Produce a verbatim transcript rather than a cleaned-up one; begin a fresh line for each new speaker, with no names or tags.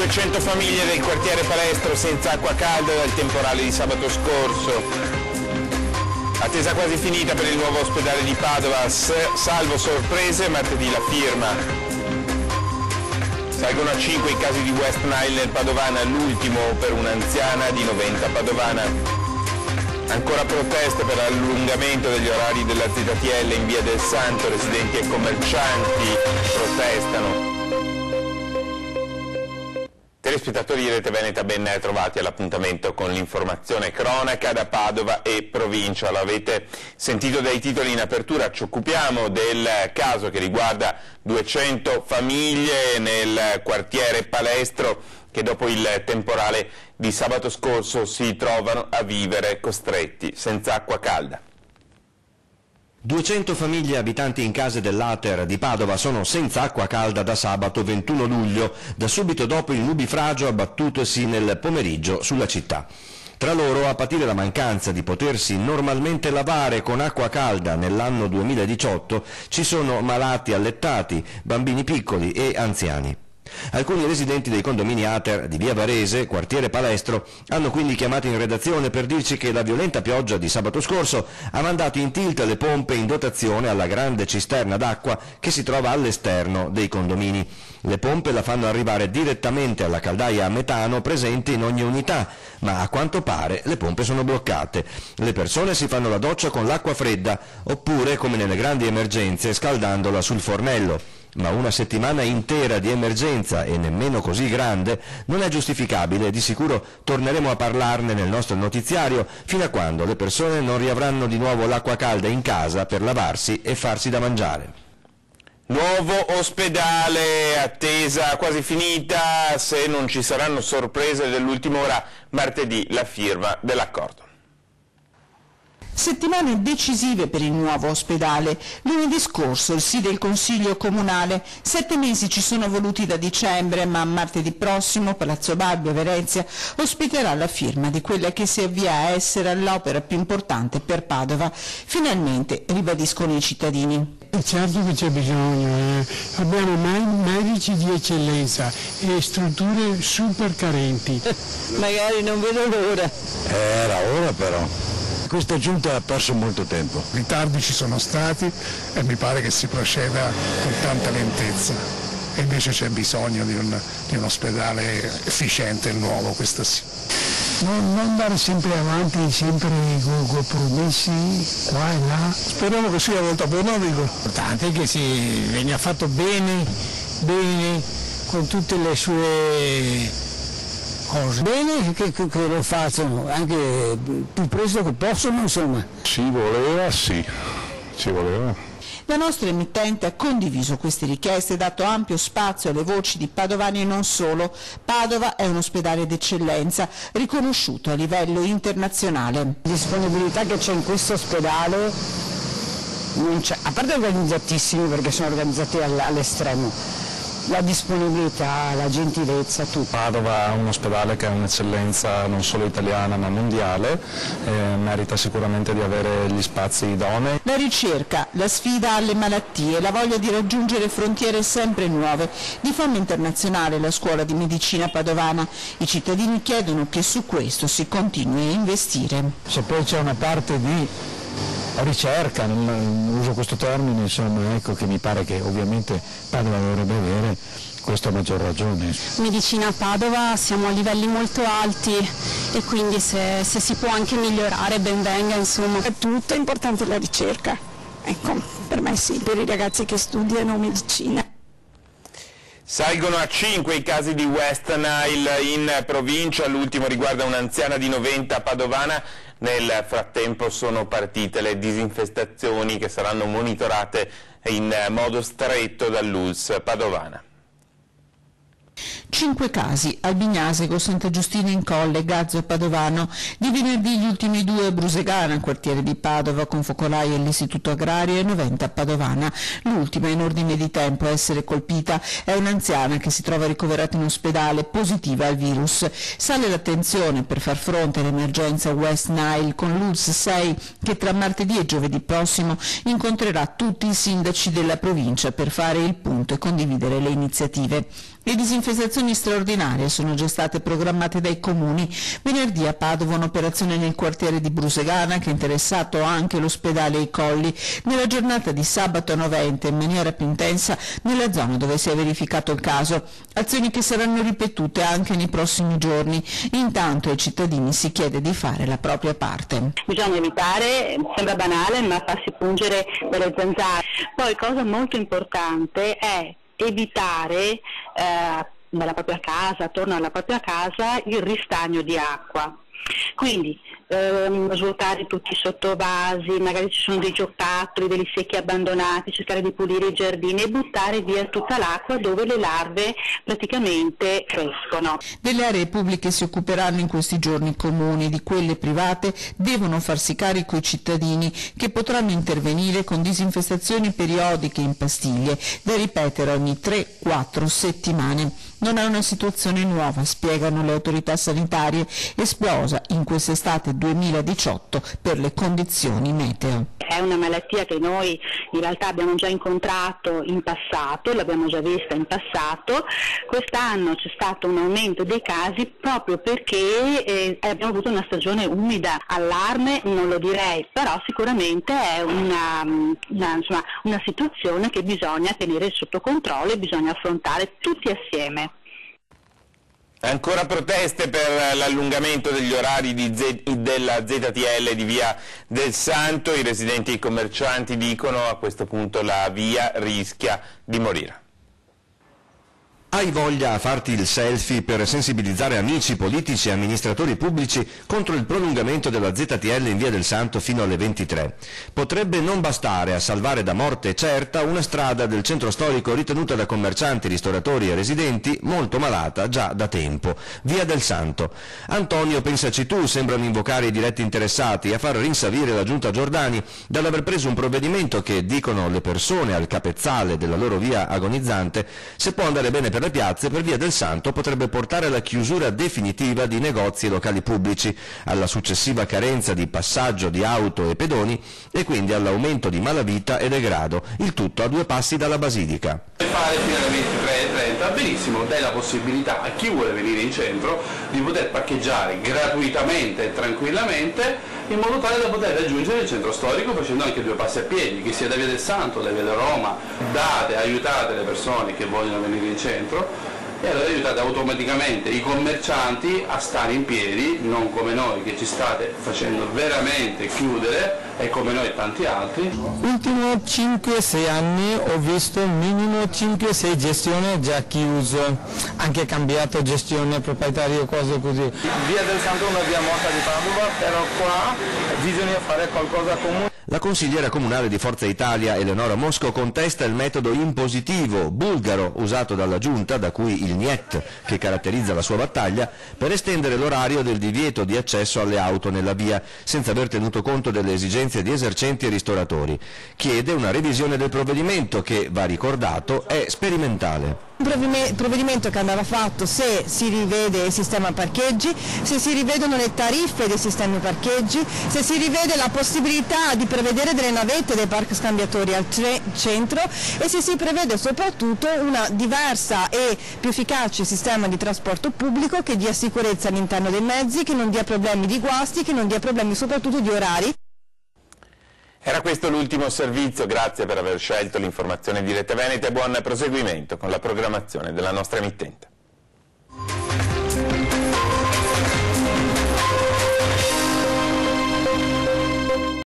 duecento famiglie del quartiere Palestro senza acqua calda dal temporale di sabato scorso. Attesa quasi finita per il nuovo ospedale di Padova, salvo sorprese, martedì la firma. Salgono a cinque i casi di West Nile nel Padovana, l'ultimo per un'anziana di novanta padovana. Ancora proteste per l'allungamento degli orari della Z T L in via del Santo, residenti e commercianti protestano. Telespettatori di Rete Veneta, ben trovati all'appuntamento con l'informazione cronaca da Padova e provincia. Lo avete sentito dai titoli in apertura, ci occupiamo del caso che riguarda duecento famiglie nel quartiere Palestro che dopo il temporale di sabato scorso si trovano a vivere costretti senza acqua calda.
duecento famiglie abitanti in case dell'Ater di Padova sono senza acqua calda da sabato ventuno luglio, da subito dopo il nubifragio abbattutosi nel pomeriggio sulla città. Tra loro, a patire la mancanza di potersi normalmente lavare con acqua calda nell'anno duemiladiciotto, ci sono malati allettati, bambini piccoli e anziani. Alcuni residenti dei condomini Ater di via Varese, quartiere Palestro, hanno quindi chiamato in redazione per dirci che la violenta pioggia di sabato scorso ha mandato in tilt le pompe in dotazione alla grande cisterna d'acqua che si trova all'esterno dei condomini. Le pompe la fanno arrivare direttamente alla caldaia a metano presente in ogni unità, ma a quanto pare le pompe sono bloccate. Le persone si fanno la doccia con l'acqua fredda, oppure, come nelle grandi emergenze, scaldandola sul fornello. Ma una settimana intera di emergenza, e nemmeno così grande, non è giustificabile. Di sicuro torneremo a parlarne nel nostro notiziario fino a quando le persone non riavranno di nuovo l'acqua calda in casa per lavarsi e farsi da mangiare.
Nuovo ospedale, attesa quasi finita, se non ci saranno sorprese dell'ultima ora, martedì la firma dell'accordo.
Settimane decisive per il nuovo ospedale. Lunedì scorso il sì del Consiglio Comunale. Sette mesi ci sono voluti da dicembre, ma martedì prossimo Palazzo Balbi a Venezia ospiterà la firma di quella che si avvia a essere l'opera più importante per Padova. Finalmente, ribadiscono i cittadini.
Certo che c'è bisogno, eh. Abbiamo medici di eccellenza e strutture super carenti.
Magari non vedo l'ora.
Era ora però. Questa giunta ha perso molto tempo.
Ritardi ci sono stati e mi pare che si proceda con tanta lentezza. E invece c'è bisogno di un, di un ospedale efficiente e nuovo, questo sì.
Non, non andare sempre avanti, sempre con, con promessi qua e là.
Speriamo che sia molto buono, dico.
L'importante è che si venga fatto bene, bene, con tutte le sue cose. Bene che, che, che lo facciano, anche più presto che possono, insomma.
Ci voleva, sì, ci voleva.
La nostra emittente ha condiviso queste richieste e dato ampio spazio alle voci di padovani e non solo. Padova è un ospedale d'eccellenza, riconosciuto a livello internazionale.
La disponibilità che c'è in questo ospedale, non c'è, a parte organizzatissimi perché sono organizzati all'estremo, la disponibilità, la gentilezza, tutto.
Padova è un ospedale che è un'eccellenza non solo italiana ma mondiale, eh, merita sicuramente di avere gli spazi idonei.
La ricerca, la sfida alle malattie, la voglia di raggiungere frontiere sempre nuove, di fama internazionale la scuola di medicina padovana. I cittadini chiedono che su questo si continui a investire.
Se poi c'è una parte di ricerca, non uso questo termine, insomma, ecco, che mi pare che ovviamente Padova dovrebbe avere, questo a maggior ragione.
Medicina a Padova siamo a livelli molto alti e quindi se, se si può anche migliorare ben venga, insomma.
È tutto, è importante la ricerca, ecco, per me sì, per i ragazzi che studiano medicina.
Salgono a cinque i casi di West Nile in provincia, l'ultimo riguarda un'anziana di novanta padovana. Nel frattempo sono partite le disinfestazioni che saranno monitorate in modo stretto dall'U L S S Padovana.
Cinque casi, Albignasego, Santa Giustina in Colle, Gazzo e Padovano. Di venerdì gli ultimi due a Brusegana, quartiere di Padova, con focolai all'Istituto Agrario, e novanta a Padovana. L'ultima in ordine di tempo a essere colpita è un'anziana che si trova ricoverata in ospedale, positiva al virus. Sale l'attenzione per far fronte all'emergenza West Nile con l'U L S S sei che tra martedì e giovedì prossimo incontrerà tutti i sindaci della provincia per fare il punto e condividere le iniziative. Le disinfestazioni straordinarie sono già state programmate dai comuni. Venerdì a Padova un'operazione nel quartiere di Brusegana che ha interessato anche l'ospedale e i Colli. Nella giornata di sabato novanta in maniera più intensa nella zona dove si è verificato il caso. Azioni che saranno ripetute anche nei prossimi giorni. Intanto ai cittadini si chiede di fare la propria parte.
Bisogna evitare, sembra banale, ma farsi pungere dalle zanzare. Poi cosa molto importante è evitare eh, nella propria casa, attorno alla propria casa, il ristagno di acqua. Quindi ehm, svuotare tutti i sottovasi, magari ci sono dei giocattoli, degli secchi abbandonati, cercare di pulire i giardini e buttare via tutta l'acqua dove le larve praticamente crescono.
Delle aree pubbliche si occuperanno in questi giorni i comuni, di quelle private devono farsi carico i cittadini che potranno intervenire con disinfestazioni periodiche in pastiglie da ripetere ogni tre quattro settimane. Non è una situazione nuova, spiegano le autorità sanitarie, esplosa in quest'estate duemiladiciotto per le condizioni meteo.
È una malattia che noi in realtà abbiamo già incontrato in passato, l'abbiamo già vista in passato. Quest'anno c'è stato un aumento dei casi proprio perché eh, abbiamo avuto una stagione umida. Allarme non lo direi, però sicuramente è una, una, insomma, una situazione che bisogna tenere sotto controllo e bisogna affrontare tutti assieme.
Ancora proteste per l'allungamento degli orari di Z- della Z T L di Via del Santo. I residenti e i commercianti dicono a questo punto la via rischia di morire.
Hai voglia a farti il selfie per sensibilizzare amici, politici e amministratori pubblici contro il prolungamento della Z T L in Via del Santo fino alle ventitré? Potrebbe non bastare a salvare da morte certa una strada del centro storico ritenuta da commercianti, ristoratori e residenti molto malata già da tempo. Via del Santo. Antonio, pensaci tu, sembrano invocare i diretti interessati a far rinsavire la giunta Giordani dall'aver preso un provvedimento che, dicono le persone al capezzale della loro via agonizzante, se può andare bene per le piazze, per Via del Santo potrebbe portare alla chiusura definitiva di negozi e locali pubblici, alla successiva carenza di passaggio di auto e pedoni e quindi all'aumento di malavita e degrado, il tutto a due passi dalla Basilica.
Fare fino alle ventitré e trenta, benissimo, dai la possibilità a chi vuole venire in centro di poter parcheggiare gratuitamente e tranquillamente in modo tale da poter raggiungere il centro storico facendo anche due passi a piedi, che sia da Via del Santo, da Via da Roma. Date, aiutate le persone che vogliono venire in centro e allora aiutate automaticamente i commercianti a stare in piedi, non come noi che ci state facendo veramente chiudere e come noi tanti altri.
Ultimo cinque sei anni ho visto minimo cinque sei gestioni già chiuse, anche cambiato gestione, proprietario, cose così.
Via del Santo è una via morta di Padova, però qua bisogna fare qualcosa comune.
La consigliera comunale di Forza Italia Eleonora Mosco contesta il metodo impositivo bulgaro usato dalla giunta, da cui il niet che caratterizza la sua battaglia, per estendere l'orario del divieto di accesso alle auto nella via, senza aver tenuto conto delle esigenze di esercenti e ristoratori. Chiede una revisione del provvedimento che, va ricordato, è sperimentale.
Un provvedimento che andava fatto se si rivede il sistema parcheggi, se si rivedono le tariffe dei sistemi parcheggi, se si rivede la possibilità di prevedere delle navette dei parchi scambiatori al centro e se si prevede soprattutto una diversa e più efficace sistema di trasporto pubblico che dia sicurezza all'interno dei mezzi, che non dia problemi di guasti, che non dia problemi soprattutto di orari.
Era questo l'ultimo servizio, grazie per aver scelto l'informazione diretta Veneta e buon proseguimento con la programmazione della nostra emittente.